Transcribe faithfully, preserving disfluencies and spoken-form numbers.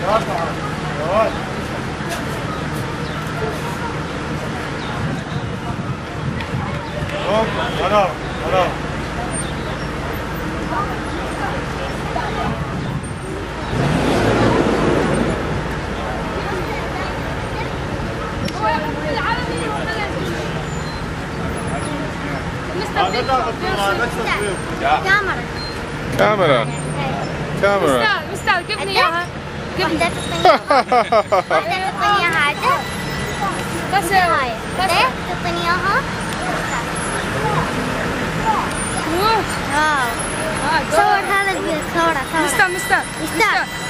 خلاص خلاص كاميرا كاميرا كاميرا مستر مستر جبني اياها جبني واحدة تعطيني اياها عادة بس هاي تعطيني اياها صور هذا الفيديو صوره صوره مستر مستر مستر